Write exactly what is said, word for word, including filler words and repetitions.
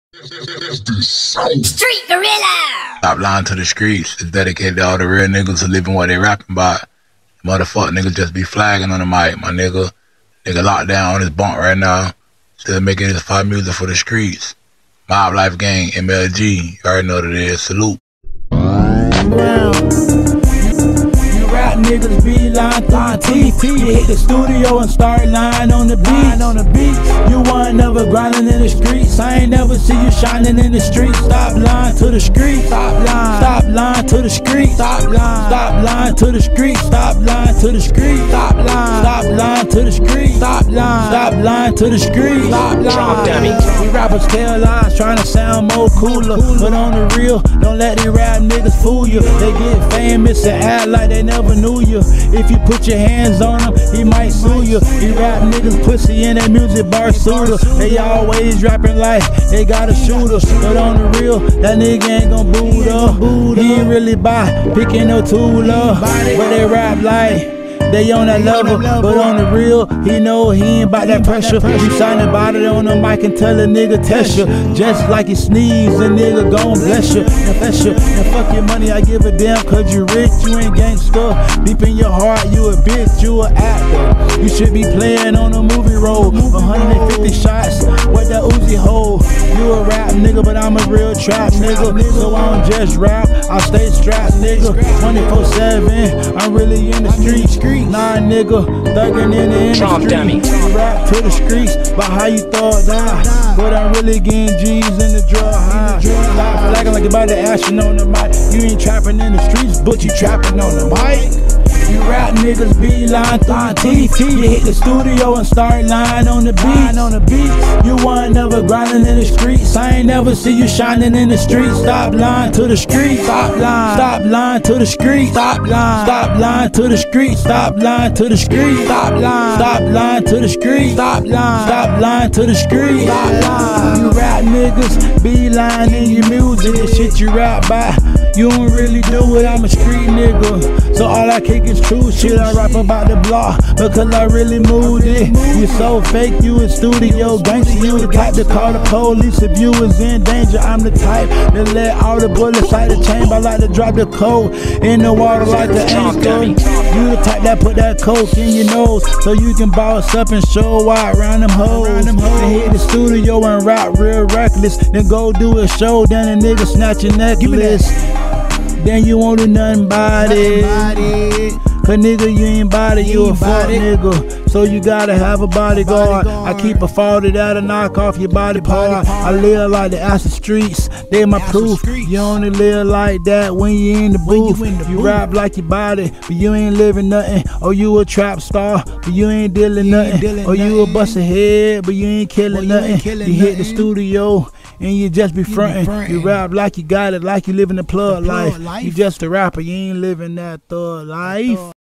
Street Gorilla! Stop lying to the streets. It's dedicated to all the real niggas who living what they rapping about. Motherfucker niggas just be flagging on the mic, my nigga. Nigga locked down on his bunk right now. Still making his fire music for the streets. Mob Life Gang, M L G. You already know what it is. Salute. Niggas be lying through the teeth. You hit the studio and start lying on the beat. On the beat, you weren't never grinding in the streets. I ain't never see you shining in the streets. Stop lying to the streets. Stop lying. Stop lying to the streets. Stop lying. Stop lying to the streets. Stop lying to the streets. Stop lying. Stop lying to the streets. Stop lying. Stop lying to the streets. Stop lying. We rappers tell lies, trying to sound more cooler, but on the real, don't let these rap niggas fool you. They get famous and act like they never knew you. If you put your hands on him, he might sue you. These rap niggas pussy in that music bar suitor. They always rapping like they got a shooter, but on the real, that nigga ain't gon' boot up. He ain't really buy, picking no tool up, but they rap like they on that level, but on the real, he know he ain't about that pressure. You sign about it on the mic and tell a nigga test you. Just like you sneeze, a nigga gon' bless you. And bless you. And fuck your money, I give a damn, cause you rich, you ain't gangster. Deep in your heart, you a bitch, you a actor. You should be playing on a movie role. one hundred fifty shots, what that Uzi hold. You a rap nigga, but I'm a real trap nigga. So I don't just rap, I stay strapped nigga. twenty-four seven, I'm really in the street. Nah, nigga, thuggin' in the industry. Rap to the streets about how you thought that, but I'm really getting G's in the drug high. Stop flagging like about the action on the mic. You ain't trapping in the streets, but you trapping on the mic. You rap niggas be lying through the teeth. You hit the studio and start lying on the beat. On the beat, you weren't never grinding in the streets. I ain't never see you shining in the streets. Stop lying to the streets. Stop lying. Stop lying to the streets. Stop lying. Stop lying to the streets. Stop lying to the streets. Stop lying. Stop lying to the streets. Stop lying. Stop lying to the streets. Stop lying. You rap niggas be lying in your music. The shit you rap by, you don't really do it. I'm a street nigga, so all I kick is true shit. I rap about the block because I really moved it. You so fake, you a studio gangster. You the type to call the police if you was in danger. I'm the type that let all the bullets out the chamber. I like to drop the coke in the water like the anchor. You the type that put that coke in your nose so you can boss up and show wide around them hoes. Then hit the studio and rap real reckless. Then go do a show, then a nigga snatch your necklace. Then you won't do nothing about it. Cause nigga, you ain't body, you a fuck nigga. So you gotta have a bodyguard. I keep a forty that'll knock off your body part. I live like the acid streets, they my proof. You only live like that when you in the booth. You rap like your body, but you ain't living nothing. Or you a trap star, but you ain't dealing nothing. Or you a busted head, but you ain't killing nothing. You hit the studio and you just be frontin'. You rap like you got it, like you living the plug life. You just a rapper, you ain't living that thug life.